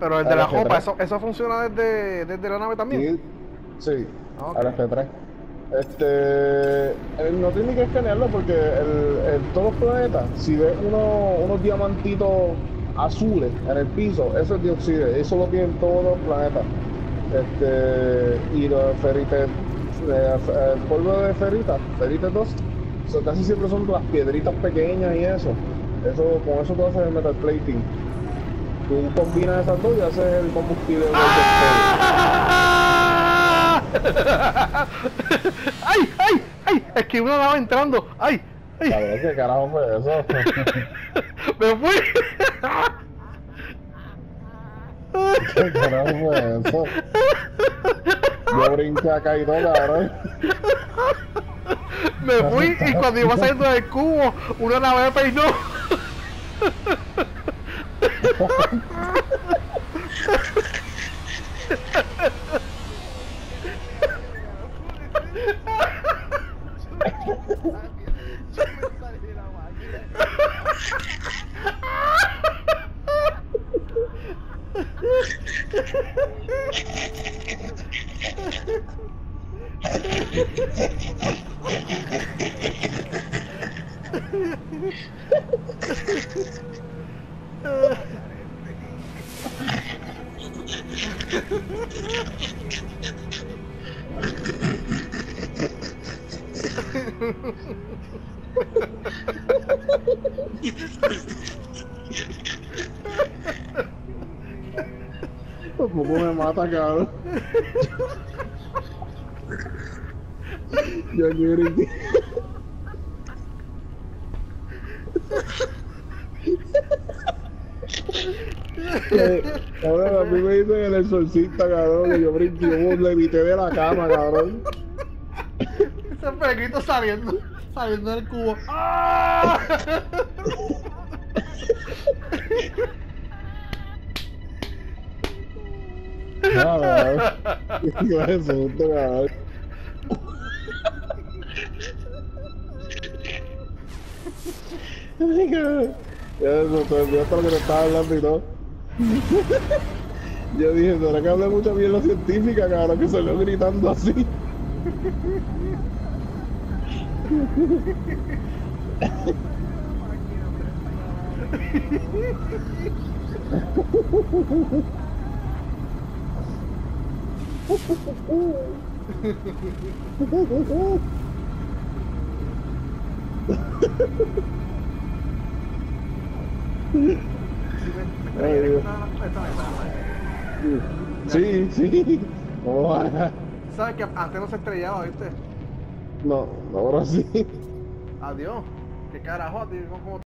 Pero el de la RF3. ropa, eso funciona desde la nave también. Sí, sí, Ok. RF3. No tiene que escanearlo porque todos los planetas, si ves unos diamantitos azules en el piso, eso es dioxide, eso lo tienen todos los planetas. Y los ferites, el polvo de ferites 2, casi siempre son las piedritas pequeñas y eso. Con eso tú haces el metal plating. Tú combinas esas dos y haces el combustible del ¡Ah! ¡Ay, ay, ay! Es que uno estaba entrando. ¡Ay, ay! Cabrón, ¿qué carajo fue eso? ¡Me fui! ¿Qué carajo fue eso? Yo brinqué acá y todo, cabrón. Me fui y cuando iba saliendo del cubo, una nave me peinó. Por poco me mata, cabrón. Yo aquí brinqué. Cabrón, a mí me dicen el exorcista, cabrón, que yo brinqué, yo le evité de la cama, cabrón. Ese pequito saliendo del cubo. ¡Ah! Cabrón. Qué susto, cabrón. Ay, cabrón. Ya eso, te olvidó todo lo que te estaba hablando y todo. Yo dije, ¿será que hablé mucha mierda científica, cabrón? Que salió gritando así. Ay, Dios. Sí, sí. Oh, ¿Sabes que antes no se estrellaba, viste? no, ahora sí. Adiós. ¿Qué carajo? Como